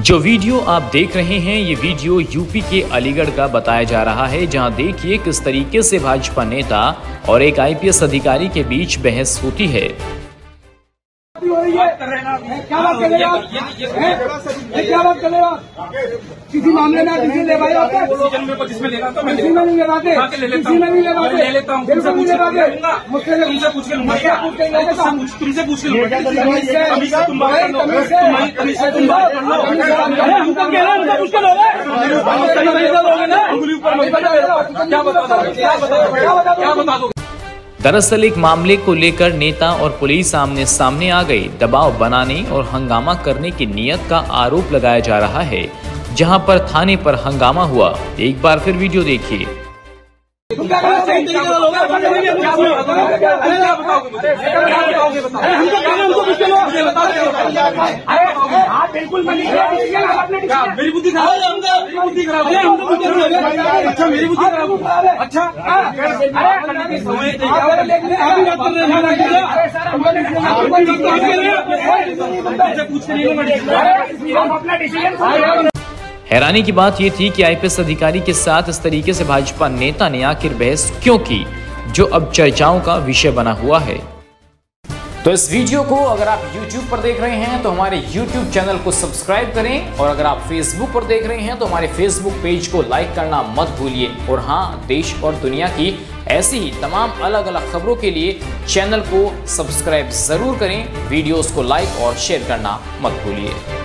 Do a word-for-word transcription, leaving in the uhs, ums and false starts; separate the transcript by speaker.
Speaker 1: जो वीडियो आप देख रहे हैं ये वीडियो यूपी के अलीगढ़ का बताया जा रहा है, जहां देखिए किस तरीके से भाजपा नेता और एक आईपीएस अधिकारी के बीच बहस होती है।
Speaker 2: क्या बात कर रहे हैं? क्या बात कर रहे हो? किसी मामले में डिसीजन ले पाए होते हैं?
Speaker 3: जिसमें ले रहा
Speaker 2: किसी में नहीं ले पाते, किसी में नहीं ले पाते,
Speaker 3: ले लेता हूँ,
Speaker 2: बिल्कुल नहीं ले पाते। मुझसे
Speaker 3: तुमसे पूछ के लूंगा क्या? तुमसे पूछ के लूंगा।
Speaker 2: तुम बात कर लो, हमको कह रहा है, मुझसे क्या बता क्या बता दो।
Speaker 1: दरअसल एक मामले को लेकर नेता और पुलिस आमने सामने आ गई। दबाव बनाने और हंगामा करने की नीयत का आरोप लगाया जा रहा है, जहां पर थाने पर हंगामा हुआ। एक बार फिर वीडियो देखिए।
Speaker 2: बिल्कुल
Speaker 3: मेरी बुद्धि खराब है। अच्छा मेरी बुद्धि खराब है। अच्छा
Speaker 1: हैरानी की बात यह थी कि आईपीएस अधिकारी के साथ इस तरीके से भाजपा नेता ने आखिर बहस क्यों की, जो अब चर्चाओं का विषय बना हुआ है। तो इस वीडियो को अगर आप YouTube पर देख रहे हैं तो हमारे YouTube चैनल को सब्सक्राइब करें, और अगर आप Facebook पर देख रहे हैं तो हमारे Facebook पेज को लाइक करना मत भूलिए। और हाँ, देश और दुनिया की ऐसी ही तमाम अलग अलग खबरों के लिए चैनल को सब्सक्राइब जरूर करें। वीडियोस को लाइक और शेयर करना मत भूलिए।